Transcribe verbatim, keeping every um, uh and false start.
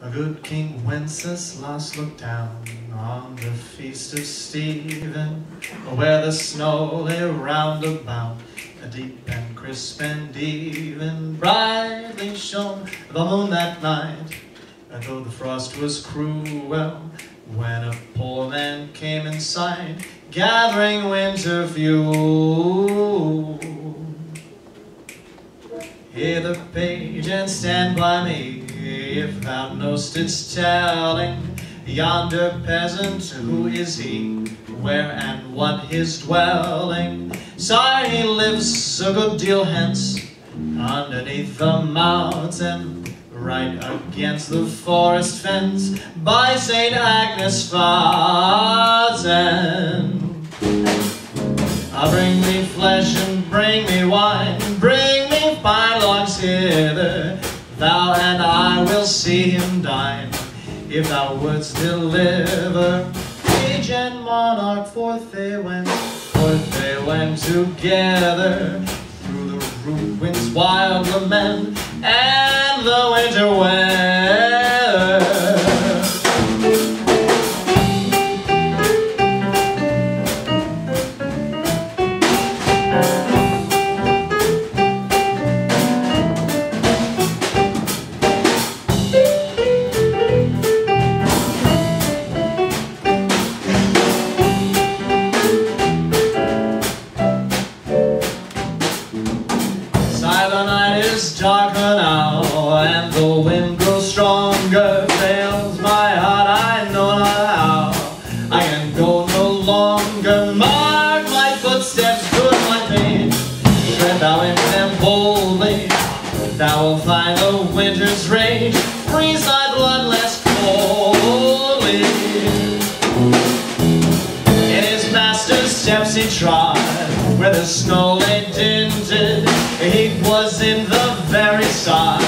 A good King Wenceslas looked down on the feast of Stephen, where the snow lay round about, deep and crisp and even. Brightly shone the moon that night, and though the frost was cruel, when a poor man came in sight, gathering winter fuel. Hear the page and stand by me, if thou know'st its telling. Yonder peasant, who is he? Where and what his dwelling? Sire, he lives a good deal hence, underneath the mountain, right against the forest fence, by Saint Agnes' fountain. I'll bring me flesh and bring me wine, bring me fine logs hither. Thou and I will see him dine, if thou wouldst deliver. Page and monarch, forth they went, forth they went together, through the ruins, wild lament, and the winter weather. The night is darker now, and the wind grows stronger. Fails my heart, I know not how I can go no longer. Mark my footsteps, good my pain, tread thou in them boldly. Thou wilt find the winter's rage freeze thy blood less coldly. In his master's steps he trod, where the snow lay dinted. He was in the very side